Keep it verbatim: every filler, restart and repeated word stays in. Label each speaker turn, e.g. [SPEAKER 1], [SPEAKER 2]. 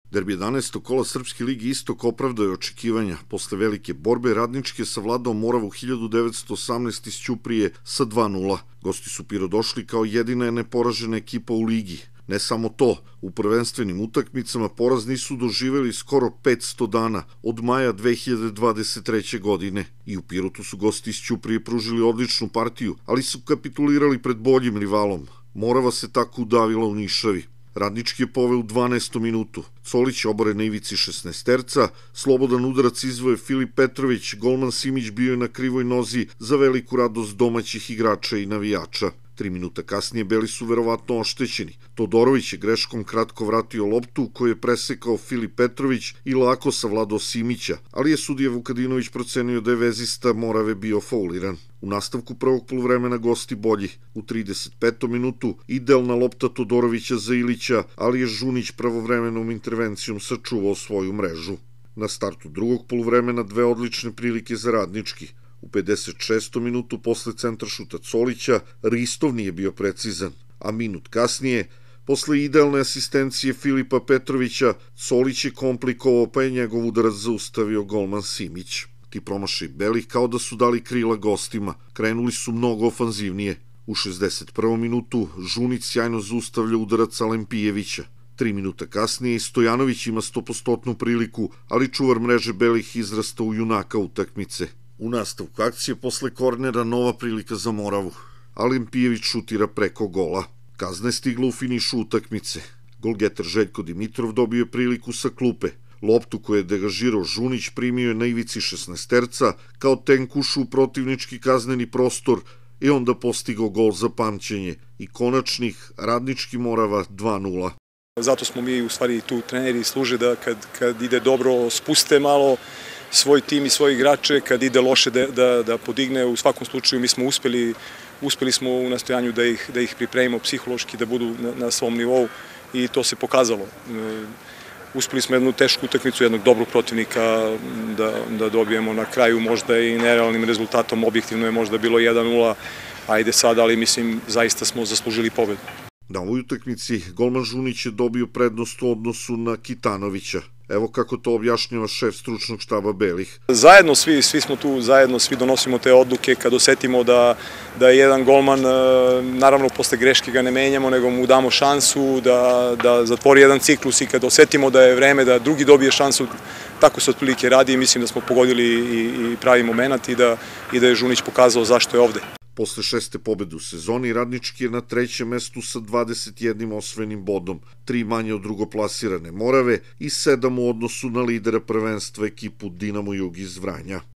[SPEAKER 1] Derbi jedanaestog kola Srpske ligi Istok opravdao je očekivanja. Posle velike borbe Radnički je savladao Moravu hiljadu devetsto osamnaeste iz Ćuprije sa dva nula. Gosti su Piro došli kao jedina neporažena ekipa u ligi. Ne samo to, u prvenstvenim utakmicama poraz nisu doživeli skoro petsto dana, od maja dve hiljade dvadeset treće. godine. I u Pirotu su gosti iz Ćuprije pružili odličnu partiju, ali su kapitulirali pred boljim rivalom. Morava se tako udavila u Nišavi. Radnički je poveo u dvanaestom minutu. Solić obore na ivici šesnaesterca, slobodan udarac izvoje Filip Petrović, golman Simić bio je na krivoj nozi za veliku radost domaćih igrača i navijača. Tri minuta kasnije beli su verovatno oštećeni. Todorović je greškom kratko vratio loptu koju je presekao Filip Petrović i lako savladao Simića, ali je sudija Vukadinović procenio da je vezista Morave bio fauliran. U nastavku prvog poluvremena gosti bolji. U trideset petom minutu idealna lopta Todorovića za Ilića, ali je Žunić pravovremenom intervencijom sačuvao svoju mrežu. Na startu drugog poluvremena dve odlične prilike za Radnički. U pedeset šestom minutu posle centaršuta Solića Ristov nije bio precizan, a minut kasnije, posle idealne asistencije Filipa Petrovića, Solić je komplikovao pa je njegov udarac zaustavio golman Simić. Ti promašaj belih kao da su dali krila gostima, krenuli su mnogo ofanzivnije. U šezdeset prvom minutu Žunić sjajno zaustavlja udarac Alempijevića. Tri minuta kasnije i Stojanović ima stopostotnu priliku, ali čuvar mreže belih izrasta u junaka utakmice. U nastavku akcije posle kornera nova prilika za Moravu. Alempijević šutira preko gola. Kazna je stigla u finišu utakmice. Golgeter Željko Dimitrov dobio je priliku sa klupe. Loptu koju je degažirao Žunić primio je na ivici šesnaesterca kao tenkušu u protivnički kazneni prostor i onda postigao gol za pamćenje i konačnih Radnički Morava dva nula.
[SPEAKER 2] Zato smo mi u stvari tu treneri služe da kad, kad ide dobro spuste malo svoj tim i svoje igrače, kad ide loše da, da, da podigne. U svakom slučaju mi smo uspeli, uspeli smo u nastojanju da ih, da ih pripremimo psihološki, da budu na, na svom nivou i to se pokazalo. E, uspeli smo jednu tešku utakmicu, jednog dobrog protivnika da, da dobijemo na kraju možda i nerealnim rezultatom, objektivno je možda bilo jedan nula, ajde sad, ali mislim zaista smo zaslužili pobedu.
[SPEAKER 1] Na ovoj utakmici golman Žunić je dobio prednost u odnosu na Kitanovića. Evo kako to objašnjava šef stručnog štaba belih.
[SPEAKER 2] Zajedno svi, svi smo tu, zajedno svi donosimo te odluke kad osetimo da, da je jedan golman, naravno posle greške ga ne menjamo, nego mu damo šansu da, da zatvori jedan ciklus i kad osetimo da je vreme da drugi dobije šansu, tako se otprilike radi i mislim da smo pogodili i, i pravi moment i da, i da je Žunić pokazao zašto je ovde.
[SPEAKER 1] Posle šeste pobede u sezoni, Radnički je na trećem mestu sa dvadeset jednim osvojenim bodom, tri manje od drugoplasirane Morave i sedam u odnosu na lidera prvenstva ekipu Dinamo Jug iz Vranja.